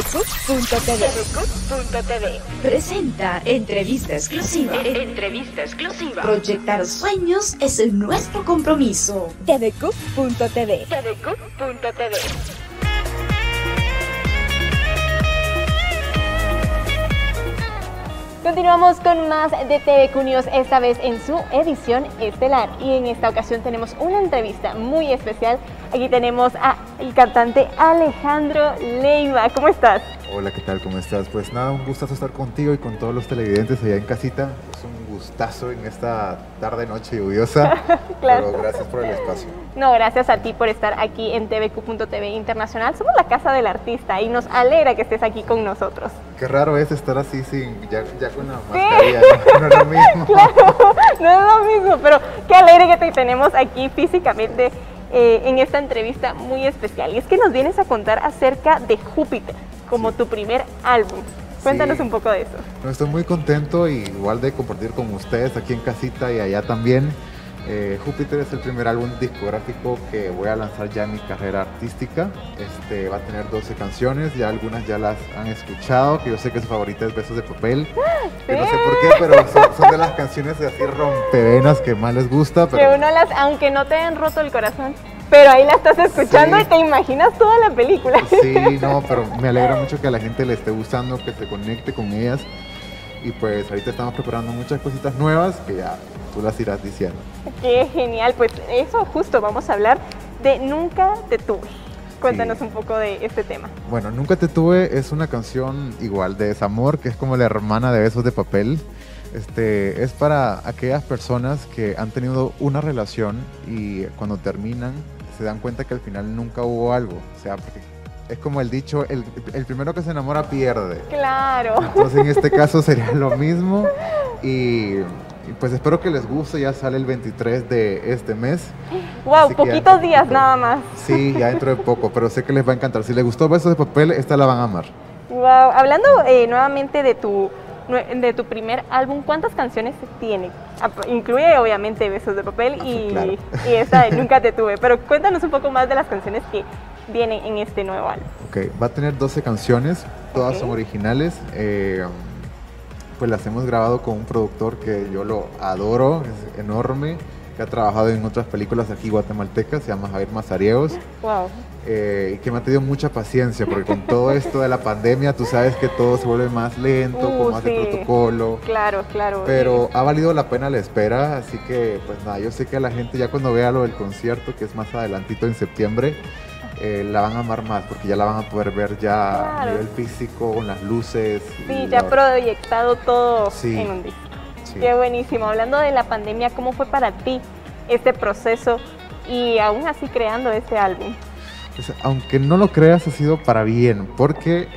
tvcup.tv presenta entrevista exclusiva. Entrevista exclusiva. Proyectar sueños es nuestro compromiso. tvcup.tv. tvcup.tv. Continuamos con más de TVQ News, esta vez en su edición estelar. Y en esta ocasión tenemos una entrevista muy especial. Aquí tenemos al cantante Alejandro Leiva. ¿Cómo estás? Hola, ¿qué tal? ¿Cómo estás? Pues nada, un gustazo estar contigo y con todos los televidentes allá en casita. Es un gustazo en esta tarde-noche lluviosa. Claro. Pero gracias por el espacio. No, gracias a ti por estar aquí en tvq.tv Internacional. Somos la casa del artista y nos alegra que estés aquí con nosotros. Qué raro es estar así ya con la mascarilla, no es lo mismo. Claro, no es lo mismo, pero qué alegre que te tenemos aquí físicamente en esta entrevista muy especial. Y es que nos vienes a contar acerca de Júpiter, como tu primer álbum. Cuéntanos un poco de eso. No, estoy muy contento y igual de compartir con ustedes aquí en casita y allá también. Júpiter es el primer álbum discográfico que voy a lanzar ya en mi carrera artística. Va a tener 12 canciones, ya algunas ya las han escuchado, que yo sé que su favorita es Besos de Papel. ¿Sí? Que no sé por qué, pero son de las canciones así rompevenas que más les gusta. Pero... que uno aunque no te hayan roto el corazón, pero ahí la estás escuchando y te imaginas toda la película. Sí, no, pero me alegra mucho que a la gente le esté gustando, que se conecte con ellas. Y pues ahorita estamos preparando muchas cositas nuevas que ya tú las irás diciendo. Qué genial, pues eso justo, vamos a hablar de Nunca te tuve. Cuéntanos un poco de este tema. Bueno, Nunca te tuve es una canción igual de desamor, que es como la hermana de Besos de Papel. Es para aquellas personas que han tenido una relación y cuando terminan se dan cuenta que al final nunca hubo algo. O sea, porque es como el dicho, el primero que se enamora pierde. Claro. Entonces en este caso sería lo mismo y pues espero que les guste, ya sale el 23 de este mes. Wow, poquitos días nada más. Sí, ya dentro de poco, pero sé que les va a encantar. Si les gustó Besos de Papel, esta la van a amar. Wow, hablando nuevamente de tu primer álbum, ¿cuántas canciones tiene? Incluye obviamente Besos de Papel claro. y esta de Nunca te tuve, pero cuéntanos un poco más de las canciones que vienen en este nuevo álbum. Ok, va a tener 12 canciones, todas son originales. Pues las hemos grabado con un productor que yo lo adoro, es enorme, que ha trabajado en otras películas aquí guatemaltecas, se llama Javier Mazariegos. Wow. Y que me ha tenido mucha paciencia, porque con todo esto de la pandemia, tú sabes que todo se vuelve más lento, con más de protocolo. Claro, claro. Pero ha valido la pena la espera, así que pues nada, yo sé que a la gente ya cuando vea lo del concierto, que es más adelantito en septiembre, la van a amar más, porque ya la van a poder ver ya a nivel físico, con las luces. Sí, ya proyectado todo en un disco. Sí. Qué buenísimo. Hablando de la pandemia, ¿cómo fue para ti este proceso y aún así creando este álbum? Pues, aunque no lo creas, ha sido para bien, porque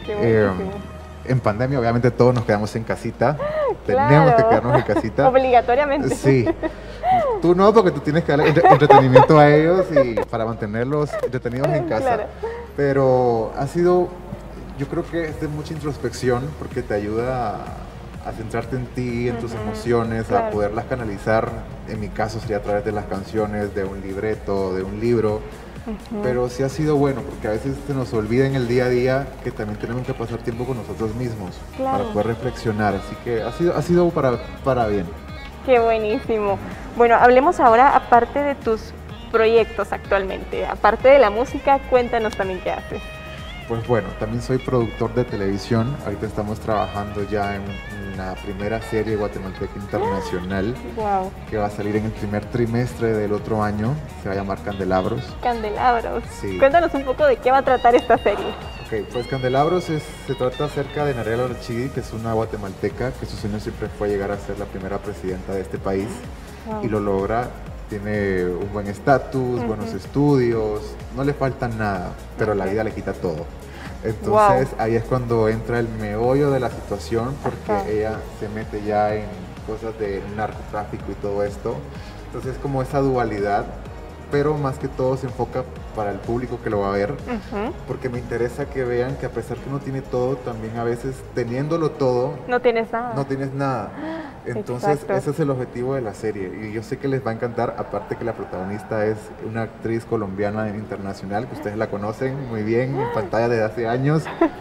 en pandemia obviamente todos nos quedamos en casita. Claro. Tenemos que quedarnos en casita. Obligatoriamente. Sí. Tú no, porque tú tienes que darle entretenimiento a ellos y para mantenerlos entretenidos en casa. Claro. Pero ha sido, yo creo que es de mucha introspección, porque te ayuda a centrarte en ti, en tus emociones, a poderlas canalizar. En mi caso sería a través de las canciones, de un libreto, de un libro. Pero sí ha sido bueno, porque a veces se nos olvida en el día a día que también tenemos que pasar tiempo con nosotros mismos para poder reflexionar. Así que ha sido para bien. Qué buenísimo. Bueno, hablemos ahora, aparte de tus proyectos actualmente, aparte de la música, cuéntanos también qué haces. Pues bueno, también soy productor de televisión. Ahorita estamos trabajando ya en la primera serie guatemalteca internacional. Wow. Que va a salir en el primer trimestre del otro año. Se va a llamar Candelabros. Candelabros. Sí. Cuéntanos un poco de qué va a tratar esta serie. Ok, pues Candelabros se trata acerca de Narela Archidi, que es una guatemalteca que su sueño siempre fue llegar a ser la primera presidenta de este país. Wow. Y lo logra. Tiene un buen estatus, buenos estudios, no le falta nada, pero la vida le quita todo. Entonces ahí es cuando entra el meollo de la situación, porque ella se mete ya en cosas de narcotráfico y todo esto. Entonces es como esa dualidad, pero más que todo se enfoca para el público que lo va a ver, porque me interesa que vean que a pesar que uno tiene todo, también a veces teniéndolo todo, no tienes nada. No tienes nada. Entonces ese es el objetivo de la serie y yo sé que les va a encantar, aparte que la protagonista es una actriz colombiana internacional, que ustedes la conocen muy bien en pantalla desde hace años.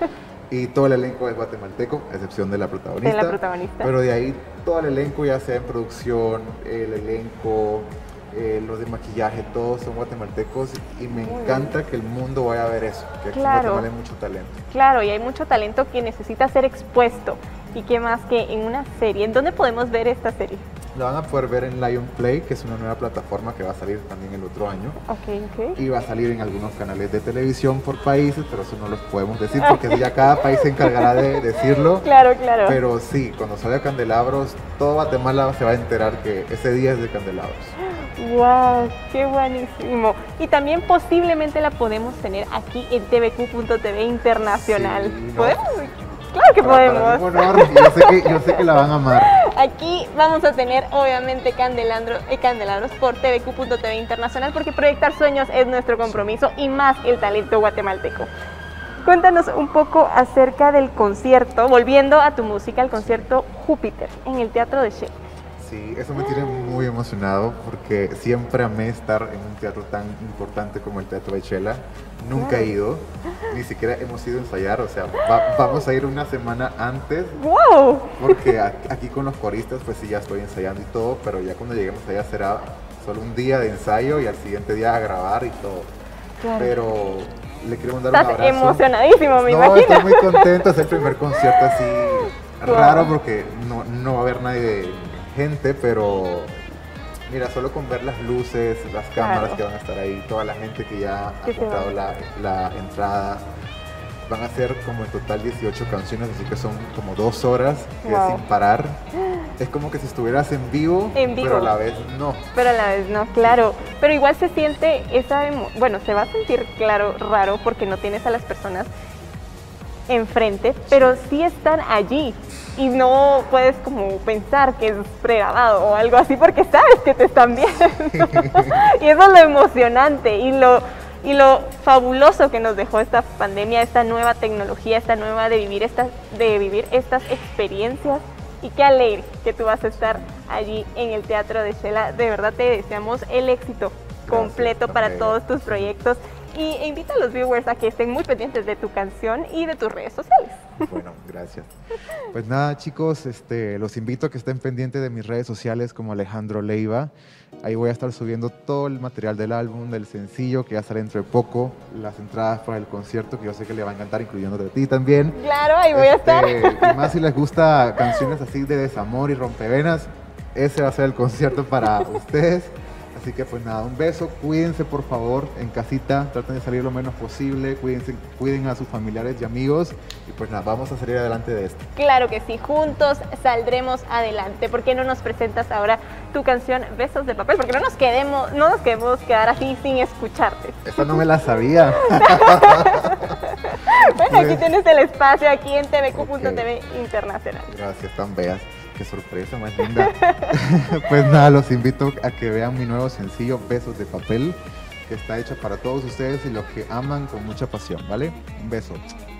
Y todo el elenco es guatemalteco, a excepción de la protagonista. De la protagonista. Pero de ahí todo el elenco, ya sea en producción, el elenco, los de maquillaje, todos son guatemaltecos y me encanta que el mundo vaya a ver eso, que aquí en Guatemala hay mucho talento. Claro, y hay mucho talento que necesita ser expuesto. ¿Y qué más que en una serie? ¿En dónde podemos ver esta serie? La van a poder ver en Lion Play, que es una nueva plataforma que va a salir también el otro año. Ok. Y va a salir en algunos canales de televisión por países, pero eso no los podemos decir porque ya cada país se encargará de decirlo. Claro. Pero sí, cuando salga Candelabros, todo Guatemala se va a enterar que ese día es de Candelabros. ¡Wow! ¡Qué buenísimo! Y también posiblemente la podemos tener aquí en tvq.tv Internacional. Sí, ¿Podemos? Claro que podemos. Para mí, bueno, yo sé que la van a amar. Aquí vamos a tener obviamente Candelabros por tvq.tv Internacional, porque proyectar sueños es nuestro compromiso y más el talento guatemalteco. Cuéntanos un poco acerca del concierto, volviendo a tu música, el concierto Júpiter en el Teatro de Shela. Sí, eso me tiene muy emocionado porque siempre amé estar en un teatro tan importante como el Teatro de Shela. Nunca he ido, ni siquiera hemos ido a ensayar, o sea, vamos a ir una semana antes. ¡Wow! Porque aquí con los coristas pues sí ya estoy ensayando y todo, pero ya cuando lleguemos allá será solo un día de ensayo y al siguiente día a grabar y todo. Claro. Pero le quiero mandar un abrazo. Estás emocionadísimo, me imagino. Estoy muy contento, es el primer concierto así raro porque no va a haber nadie de gente, pero mira, solo con ver las luces, las cámaras que van a estar ahí, toda la gente que ya ha comprado la entrada, van a ser como en total 18 canciones, así que son como 2 horas sin parar. Es como que si estuvieras en vivo, pero a la vez no. Pero a la vez no, claro. Pero igual se siente se va a sentir, claro, raro porque no tienes a las personas enfrente, pero sí están allí y no puedes como pensar que es pregrabado o algo así porque sabes que te están viendo. Y eso es lo emocionante y lo fabuloso que nos dejó esta pandemia, esta nueva tecnología, esta nueva de vivir estas experiencias. Y qué alegre que tú vas a estar allí en el Teatro de Shela. De verdad te deseamos el éxito completo para todos tus proyectos. Y invita a los viewers a que estén muy pendientes de tu canción y de tus redes sociales. Bueno, gracias. Pues nada, chicos, los invito a que estén pendientes de mis redes sociales como Alejandro Leiva. Ahí voy a estar subiendo todo el material del álbum, del sencillo, que ya sale dentro de poco, las entradas para el concierto, que yo sé que le va a encantar, incluyéndote a ti también. Claro, ahí voy a estar. Y más si les gusta canciones así de desamor y rompevenas, ese va a ser el concierto para ustedes. Así que pues nada, un beso, cuídense por favor en casita, traten de salir lo menos posible, cuiden a sus familiares y amigos y pues nada, vamos a salir adelante de esto. Claro que sí, juntos saldremos adelante. ¿Por qué no nos presentas ahora tu canción Besos de Papel? Porque no nos queremos quedar así sin escucharte. Esta no me la sabía. Bueno, aquí tienes el espacio aquí en tvq.tv Internacional. Gracias, tan bellas. Qué sorpresa más linda. Pues nada, los invito a que vean mi nuevo sencillo Besos de Papel, que está hecho para todos ustedes y los que aman con mucha pasión, ¿vale? Un beso.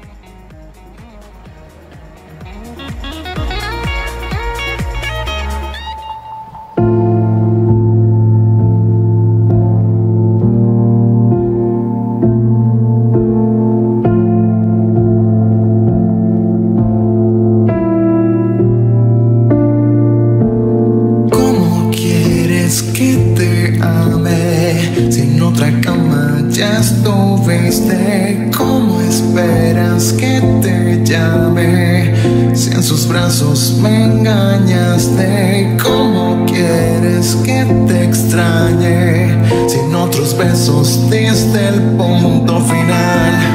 ¿Cómo esperas que te llame? Si en sus brazos me engañaste, ¿cómo quieres que te extrañe? Si en otros besos diste el punto final.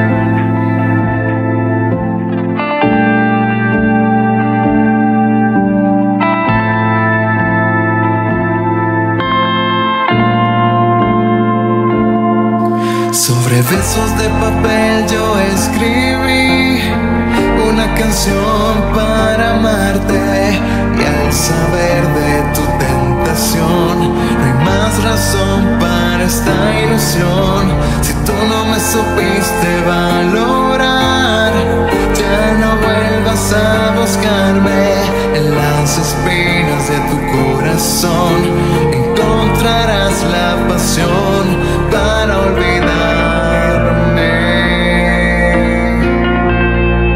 Sobre besos de papel yo escribí una canción para amarte, y al saber de tu tentación no hay más razón para esta ilusión. Si tú no me supiste valorar, ya no vuelvas a buscarme. En las espinas de tu corazón encontrarás la pasión para olvidarme.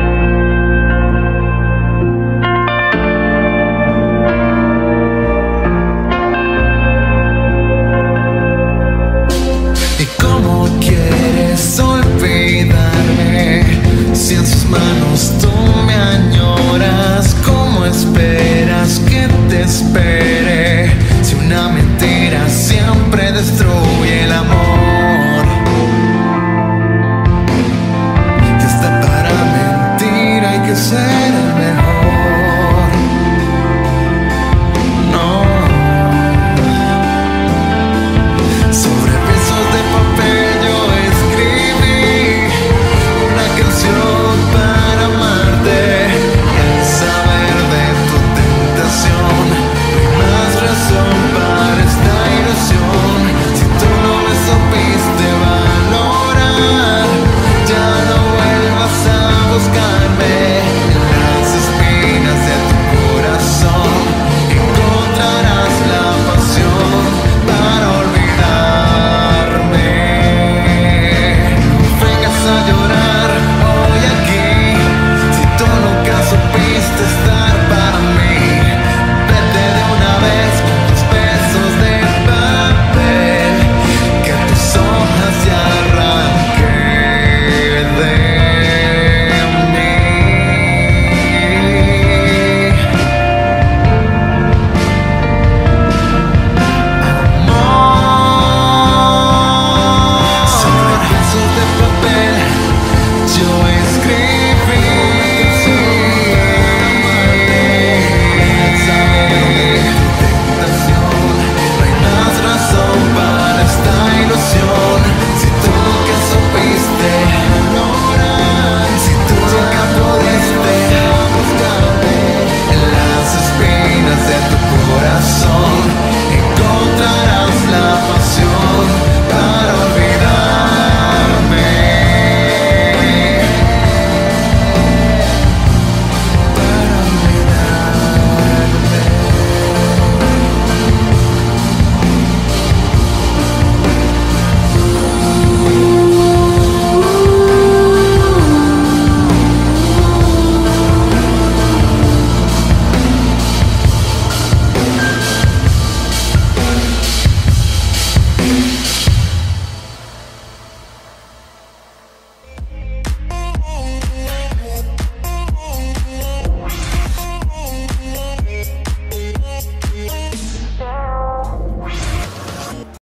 desespere si una mentira siempre destruye.